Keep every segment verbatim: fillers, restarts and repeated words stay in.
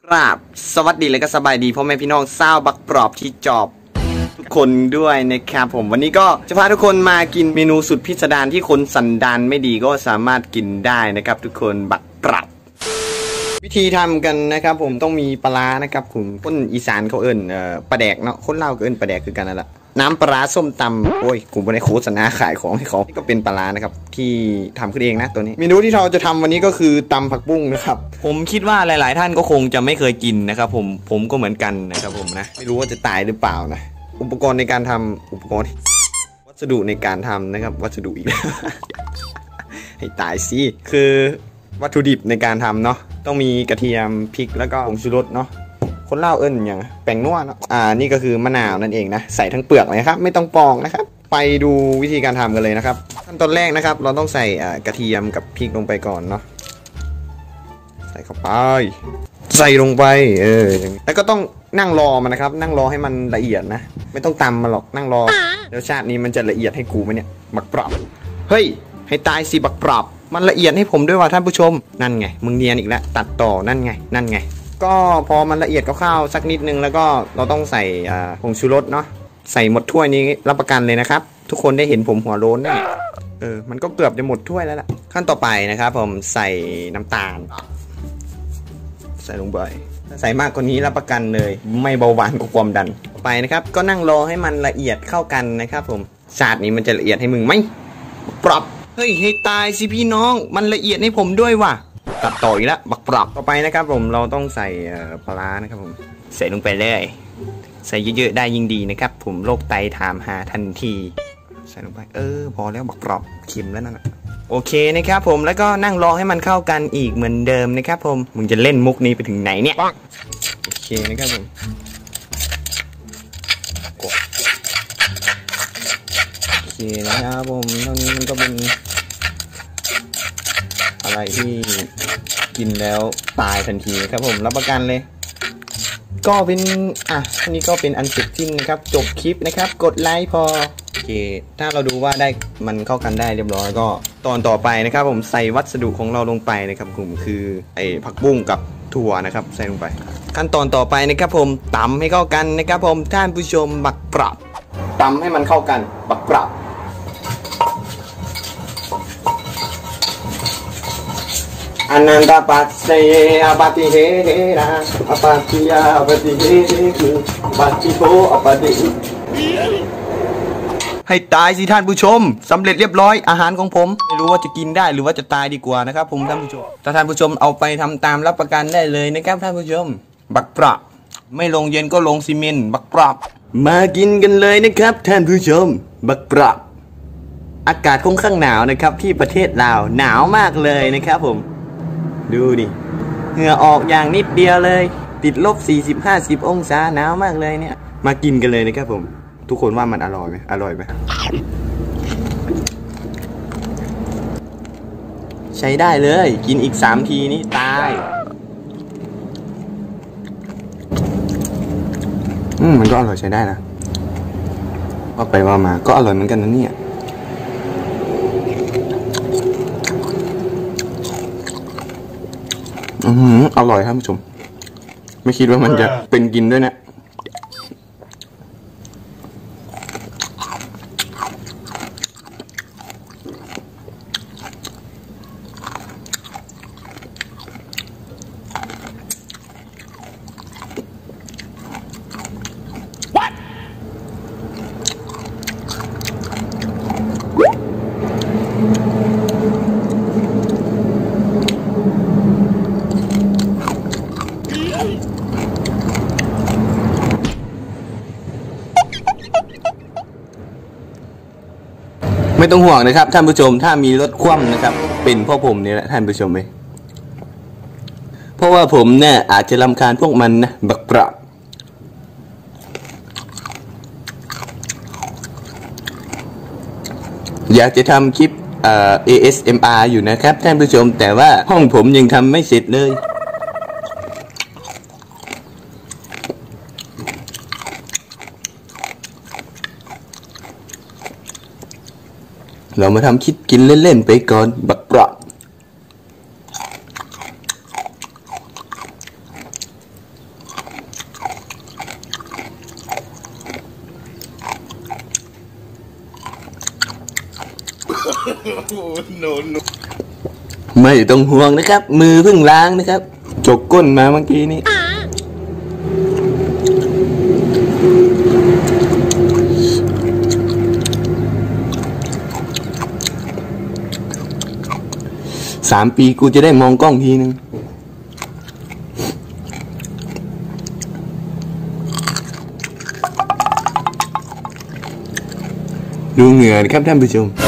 ครับสวัสดีและก็สบายดีพ่อแม่พี่น้องเศร้าบักปลอบที่จอบทุกคนด้วยนะครับผมวันนี้ก็จะพาทุกคนมากินเมนูสุดพิสดารที่คนสันดานไม่ดีก็สามารถกินได้นะครับทุกคนบักปรับวิธีทำกันนะครับผมต้องมีปลานะครับผมคนอีสานเขาเอิ้นเอ่อปลาแดกเนาะคนลาวก็เอิ้นปลาแดกคือกันนั่นแหละน้ำปลาส้มตำโอ้ยกูไม่ได้โฆษณาขายของให้เขาก็เป็นปลานะครับที่ทำขึ้นเองนะตัวนี้เมนูที่เราจะทำวันนี้ก็คือตำผักบุ้งนะครับผมคิดว่าหลายๆท่านก็คงจะไม่เคยกินนะครับผมผมก็เหมือนกันนะครับผมนะไม่รู้ว่าจะตายหรือเปล่านะอุปกรณ์ในการทำอุปกรณ์วัสดุในการทำนะครับวัสดุอีก ให้ตายสิคือวัตถุดิบในการทำเนาะต้องมีกระเทียมพริกแล้วก็ผงชูรสเนาะคนเล่าเอิ้นอย่างแป้งนัวเนาะอ่านี่ก็คือมะนาวนั่นเองนะใส่ทั้งเปลือกเลยครับไม่ต้องปอกนะครับไปดูวิธีการทำกันเลยนะครับขั้นตอนแรกนะครับเราต้องใส่อ่ากระเทียมกับพริกลงไปก่อนเนาะใส่เข้าไปใส่ลงไปเออแล้วก็ต้องนั่งรอมันนะครับนั่งรอให้มันละเอียดนะไม่ต้องตำมันหรอกนั่งรอเดี๋ยวชาตินี้มันจะละเอียดให้กูไหมเนี่ยบักปรับเฮ้ยให้ตายสิบักปรับมันละเอียดให้ผมด้วยว่ะท่านผู้ชมนั่นไงมึงเนียนอีกแล้วตัดต่อนั่นไงนั่นไงก็พอมันละเอียดคร่าวๆสักนิดนึงแล้วก็เราต้องใส่ผงชูรสเนาะใส่หมดถ้วยนี้รับประกันเลยนะครับทุกคนได้เห็นผมหัวโล้นเนี่ยเออมันก็เกือบจะหมดถ้วยแล้วล่ะขั้นต่อไปนะครับผมใส่น้ำตาลใส่ลงไปใส่มากกว่านี้รับประกันเลยไม่เบาหวานกับความดันไปนะครับก็นั่งรอให้มันละเอียดเข้ากันนะครับผมชาตินี้มันจะละเอียดให้มึงไหมปรับเฮ้ยให้ตายสิพี่น้องมันละเอียดให้ผมด้วยว่ะตัดต่ออีกแล้วบักปรับต่อไปนะครับผมเราต้องใส่ปลานะครับผมใส่ลงไปเลยใส่เยอะๆได้ยิ่งดีนะครับผมโรคไตถามหาทันทีใส่ลงไปเออพอแล้วบักปรับเค็มแล้วนั่นแหละโอเคนะครับผมแล้วก็นั่งรอให้มันเข้ากันอีกเหมือนเดิมนะครับผมมึงจะเล่นมุกนี้ไปถึงไหนเนี่ยโอเคนะครับผมโอเคนะครับผมตรงนี้มันก็เป็นอะไรที่กินแล้วตายทันทีครับผมรับประกันเลยก็เป็นอ่ะนี่ก็เป็นอันเสร็จสิ้นนะครับจบคลิปนะครับกดไลค์พอโอเคถ้าเราดูว่าได้มันเข้ากันได้เรียบร้อยก็ตอนต่อไปนะครับผมใส่วัสดุของเราลงไปนะครับผมคือไอ้ผักบุ้งกับถั่วนะครับใส่ลงไปขั้นตอนต่อไปนะครับผมตำให้เข้ากันนะครับผมท่านผู้ชมบักปรับตำให้มันเข้ากันบักปรับอนันตปัสเสอปฏิเหระอปัตติยาปฏิเหตุปัจจิโกอปฏิให้ตายสิท่านผู้ชมสำเร็จเรียบร้อยอาหารของผมไม่รู้ว่าจะกินได้หรือว่าจะตายดีกว่านะครับผมท่านผู้ชมถ้าท่านผู้ชมเอาไปทำตามรับประกันได้เลยนะครับท่านผู้ชมบักปรับไม่ลงเย็นก็ลงซีเมนต์บักปรับมากินกันเลยนะครับท่านผู้ชมบักปรับอากาศค่อนข้างหนาวนะครับที่ประเทศลาวหนาวมากเลยนะครับผมดูดิเหงื่อออกอย่างนิดเดียวเลยติดลบ สี่สิบ ห้าสิบ องศาหนาวมากเลยเนี่ยมากินกันเลยนะครับผมทุกคนว่ามันอร่อยไหมอร่อยไหมใช้ได้เลยกินอีกสามทีนี้ตายอืมมันก็อร่อยใช้ได้นะว่าไปว่ามาก็อร่อยเหมือนกันนะเนี่ยอืมอร่อยครับผู้ชมไม่คิดว่ามันจะเป็นกินด้วยนะไม่ต้องห่วงนะครับท่านผู้ชมถ้ามีรถคว่ำนะครับเป็นพ่อผมนี่แหละท่านผู้ชมเลยเพราะว่าผมเนี่ยอาจจะรำคาญพวกมันนะบักปรับอยากจะทำคลิปเอ่อ เอ เอส เอ็ม อาร์ อยู่นะครับท่านผู้ชมแต่ว่าห้องผมยังทำไม่เสร็จเลยเรามาทำคิดกินเล่นๆไปก่อนบักปรับ no no ไม่ต้องห่วงนะครับมือเพิ่งล้างนะครับจกก้นมาเมื่อกี้นี้สามปีกูจะได้มองกล้องทีนึงดูเหงื่อครับท่านผู้ชม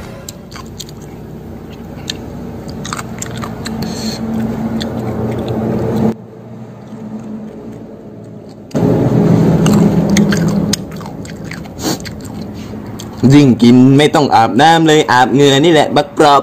ยิ่งกินไม่ต้องอาบน้ำเลยอาบเหงื่อนี่แหละบักกรอบ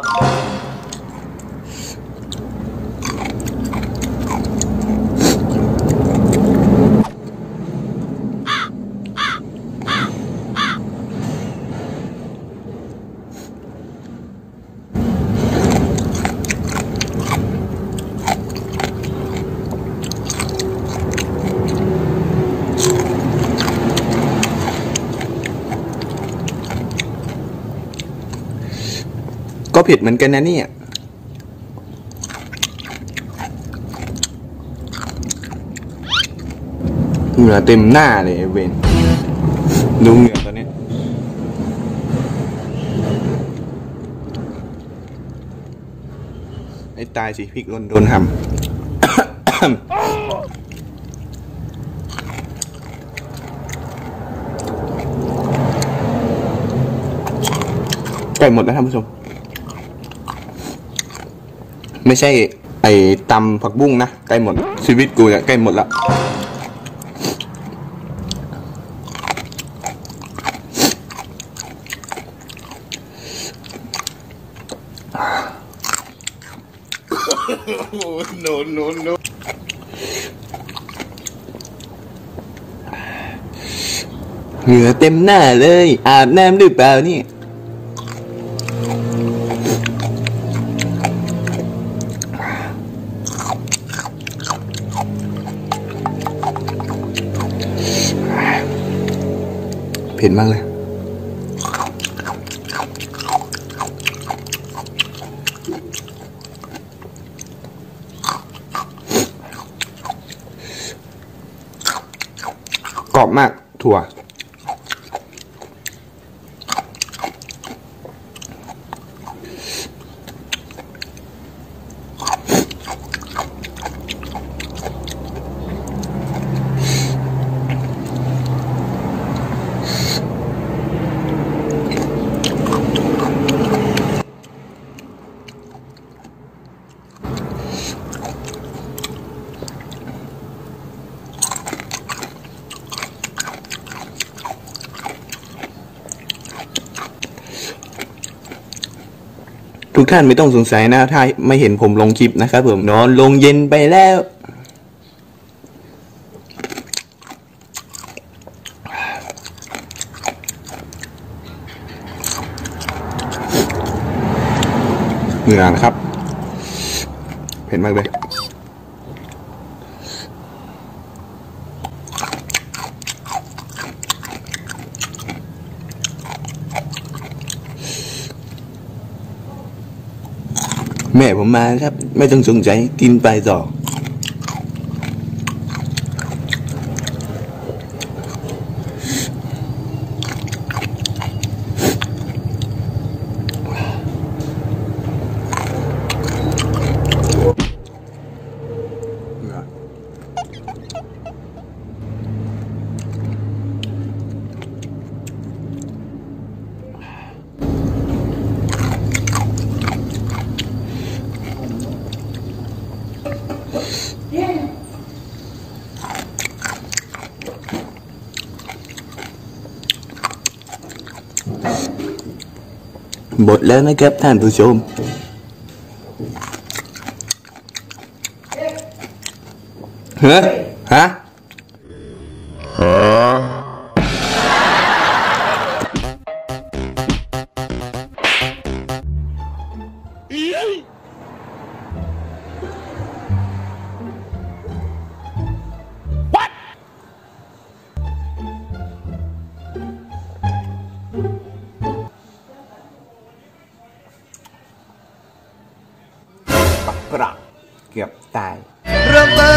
ก็เผ็ดเหมือนกันนะเนี่ยเหงื่อเต็มหน้าเลยเวนดูเหงื่อตอนนี้ไอ้ตายสิพริกโดนโดนหำ ใกล้หมดแล้วท่านผู้ชมไม่ใช่ไอ้ตำผักบุ้งนะใกล้หมดชีวิตกูเนี่ยใกล้หมดละโนโนโนเหงื่อเต็มหน้าเลยอาบน้ำหรือเปล่านี่เผ็ดมากเลยกรอบมากถั่วทุกท่านไม่ต้องสงสัยนะถ้าไม่เห็นผมลงคลิปนะครับผมนอนลงเย็นไปแล้วเหงื่อนะครับเผ็ดมากเลยแม่ผมมาครับไม่ต้องสงสัยกินไปต่อหมดแล้วนะครับท่านผู้ชมเฮ้ยฮะกรอบเกือบตายเริ่มต้น